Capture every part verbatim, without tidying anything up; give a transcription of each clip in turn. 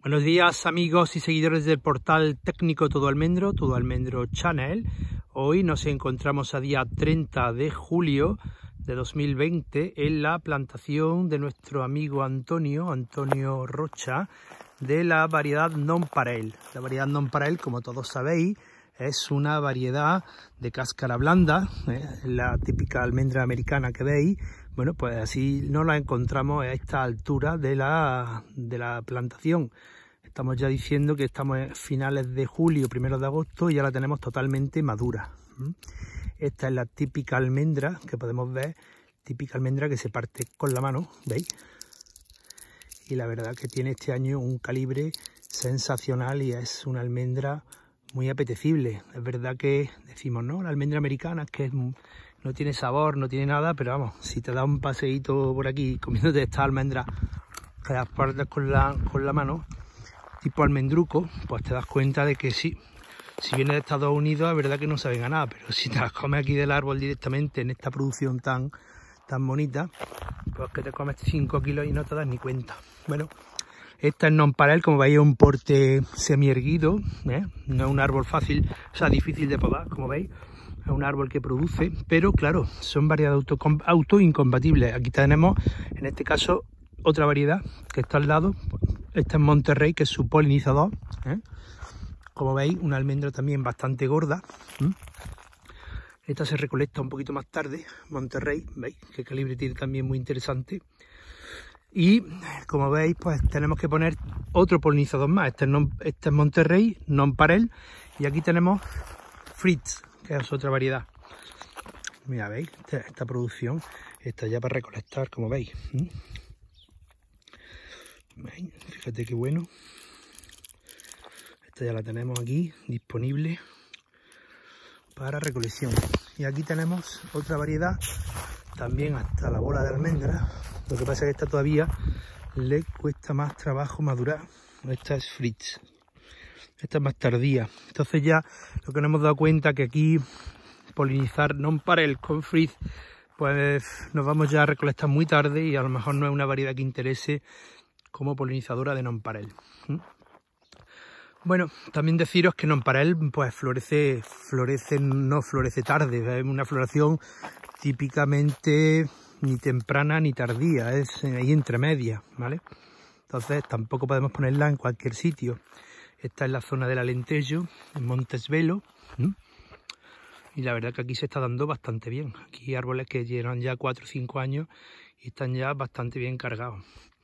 Buenos días amigos y seguidores del portal técnico Todo Almendro, Todo Almendro Channel. Hoy nos encontramos a día treinta de julio de dos mil veinte en la plantación de nuestro amigo Antonio, Antonio Rocha, de la variedad Nonpareil. La variedad Nonpareil, como todos sabéis, es una variedad de cáscara blanda, ¿eh? La típica almendra americana que veis. Bueno, pues así no la encontramos a esta altura de la, de la plantación. Estamos ya diciendo que estamos en finales de julio, primeros de agosto, y ya la tenemos totalmente madura. Esta es la típica almendra que podemos ver, típica almendra que se parte con la mano, ¿veis? Y la verdad que tiene este año un calibre sensacional y es una almendra muy apetecible. Es verdad que decimos, ¿no? La almendra americana es que es, no tiene sabor, no tiene nada, pero vamos, si te da un paseíto por aquí comiéndote esta almendra que las partes con la, con la mano, tipo almendruco, pues te das cuenta de que sí, si viene de Estados Unidos es verdad que no saben a nada, pero si te las comes aquí del árbol directamente en esta producción tan, tan bonita, pues que te comes cinco kilos y no te das ni cuenta. Bueno, esta es Nonpareil, como veis, es un porte semi-erguido, ¿eh? No es un árbol fácil, o sea, difícil de podar, como veis. Es un árbol que produce, pero claro, son variedades auto, auto incompatibles. Aquí tenemos, en este caso, otra variedad que está al lado. Esta es Monterrey, que es su polinizador, ¿eh? Como veis, una almendra también bastante gorda. ¿Mm? Esta se recolecta un poquito más tarde, Monterrey, veis qué calibre tiene, también muy interesante. Y como veis, pues tenemos que poner otro polinizador más. Este es, non, este es Monterrey, Nonpareil, y aquí tenemos Fritz, que es otra variedad. Mira, veis, esta, esta producción está ya para recolectar, como veis. ¿Mm? ¿Veis? Fíjate qué bueno. Esta ya la tenemos aquí disponible para recolección. Y aquí tenemos otra variedad, también hasta la bola de almendra. Lo que pasa es que esta todavía le cuesta más trabajo madurar. Esta es Fritz. Esta es más tardía. Entonces ya lo que nos hemos dado cuenta que aquí polinizar Nonpareil con Fritz, pues nos vamos ya a recolectar muy tarde y a lo mejor no es una variedad que interese como polinizadora de Nonpareil. ¿Mm? Bueno, también deciros que Nonpareil pues florece, florece, no florece tarde, es una floración típicamente ni temprana ni tardía, es ahí entre medias, ¿vale? Entonces tampoco podemos ponerla en cualquier sitio. Esta es la zona del Alentejo, en Montesvelo, ¿Mm? Y la verdad que aquí se está dando bastante bien. Aquí hay árboles que llevan ya cuatro o cinco años y están ya bastante bien cargados.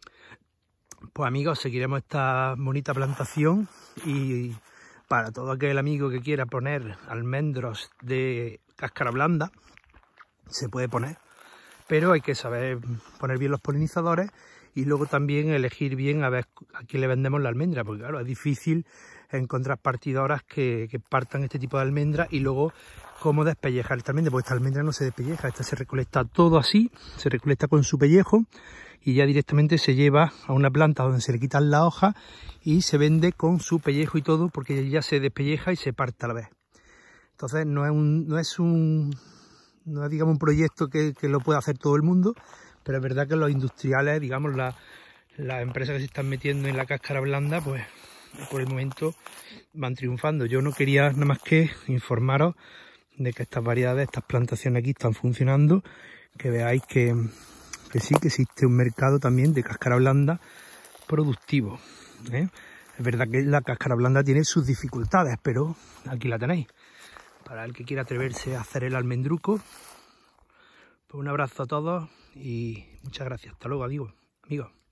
Pues amigos, seguiremos esta bonita plantación y para todo aquel amigo que quiera poner almendros de cáscara blanda, se puede poner, pero hay que saber poner bien los polinizadores y luego también elegir bien a ver a quién le vendemos la almendra, porque claro, es difícil encontrar partidoras que, que partan este tipo de almendra y luego cómo despellejar esta almendra, porque esta almendra no se despelleja, esta se recolecta todo así, se recolecta con su pellejo y ya directamente se lleva a una planta donde se le quitan las hojas y se vende con su pellejo y todo, porque ya se despelleja y se parte a la vez. Entonces no es un, no es un, no es, digamos, un proyecto que, que lo pueda hacer todo el mundo, pero es verdad que los industriales, digamos, las la empresas que se están metiendo en la cáscara blanda, pues por el momento van triunfando. Yo no quería nada más que informaros de que estas variedades, estas plantaciones aquí están funcionando, que veáis que, que sí, que existe un mercado también de cáscara blanda productivo, ¿eh? Es verdad que la cáscara blanda tiene sus dificultades, pero aquí la tenéis. Para el que quiera atreverse a hacer el almendruco, pues un abrazo a todos y muchas gracias. Hasta luego, adiós, amigos.